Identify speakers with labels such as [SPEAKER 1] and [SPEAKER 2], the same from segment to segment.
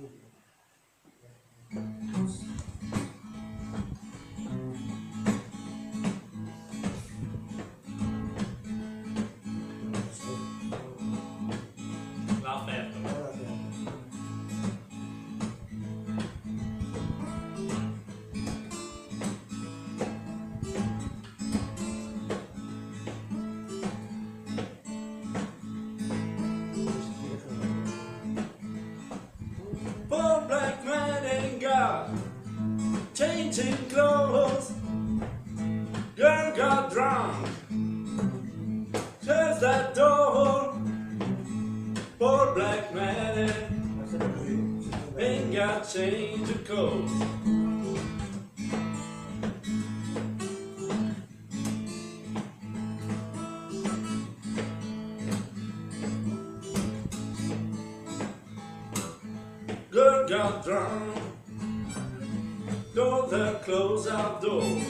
[SPEAKER 1] L'aperto.
[SPEAKER 2] Poor black man ain't got changing clothes. Girl got drunk, closed that door. Poor black man ain't got change of clothes. Girl got drunk, throw their clothes outdoors.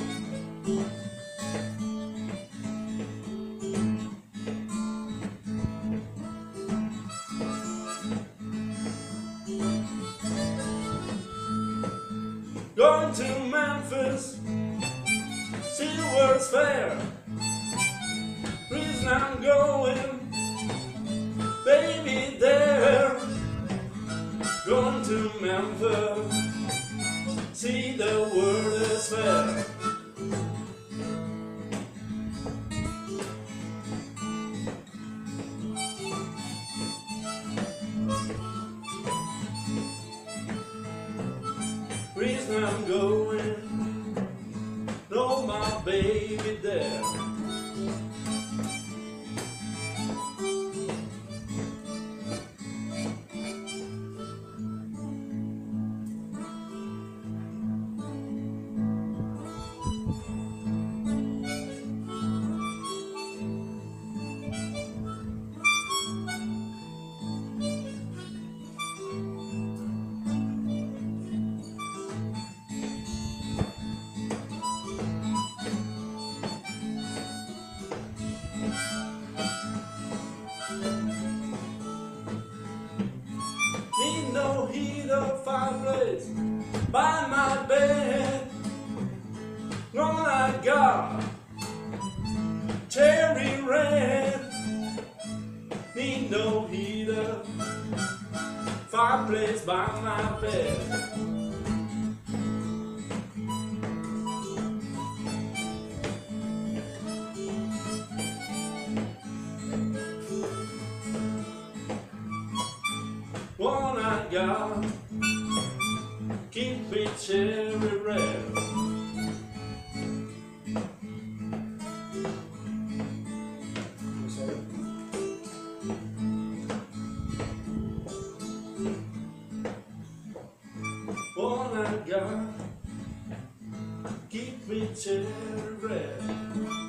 [SPEAKER 2] Going to Memphis, see the world's fair. Reason I'm going, baby, there. Going to Memphis, see the world is fair. Reason I'm going, know my baby there. Need no heater, fireplace by my bed. All I got, cherry red. Need no heater, fireplace by my bed. One I got, keep me cherry red. One I got, keep me cherry red.